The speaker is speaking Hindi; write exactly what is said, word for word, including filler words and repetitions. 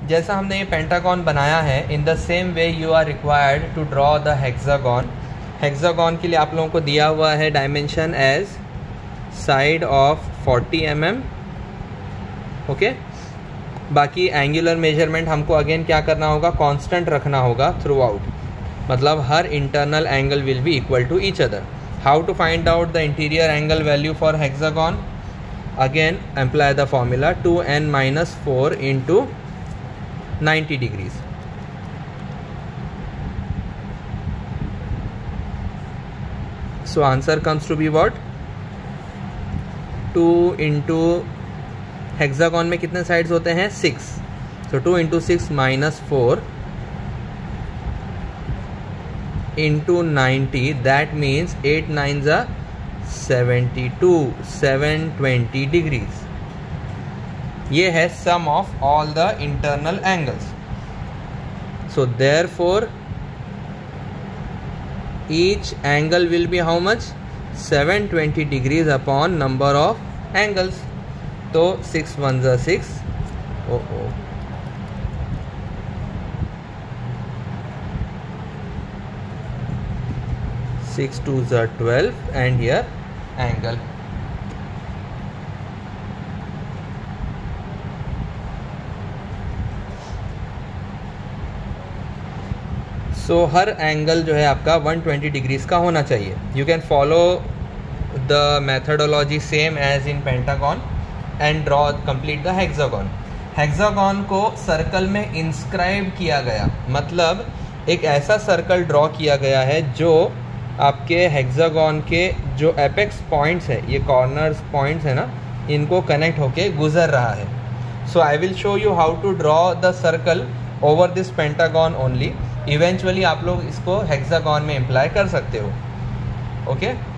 जैसा हमने ये पेंटागन बनाया है, in the same way you are required to draw the hexagon. Hexagon के लिए आप लोगों को दिया हुआ है dimension as side of forty M M. Okay, बाकी एंगुलर मेजरमेंट हमको अगेन क्या करना होगा, कांस्टेंट रखना होगा थ्रू आउट, मतलब हर internal angle will be equal to each other. How to find out the interior angle value for hexagon? Again apply the formula to N minus four into ninety degrees. So answer comes to be what? Two into hexagon में कितने साइड्स होते हैं? Six. So two into six minus four into ninety, that means eight nines are seventy-two, seven twenty degrees. ये है sum of all the internal angles. So therefore each angle will be how much? seven twenty degrees upon number of angles. तो six ones are six. Oh oh. six twos are twelve and here angle. So so, हर एंगल जो है आपका वन ट्वेंटी डिग्रीज का होना चाहिए. You can follow the methodology same as in pentagon and draw complete the hexagon. Hexagon को सर्कल में इंस्क्राइब किया गया, मतलब एक ऐसा सर्कल ड्रॉ किया गया है जो आपके हेक्सागन के जो एपेक्स पॉइंट्स है, ये कॉर्नर्स पॉइंट्स है ना, इनको कनेक्ट होके गुजर रहा है. So I will show you how to draw the circle over this pentagon only. Eventually आप लोग इसको हेक्सागन में इम्प्लाई कर सकते हो. Okay okay?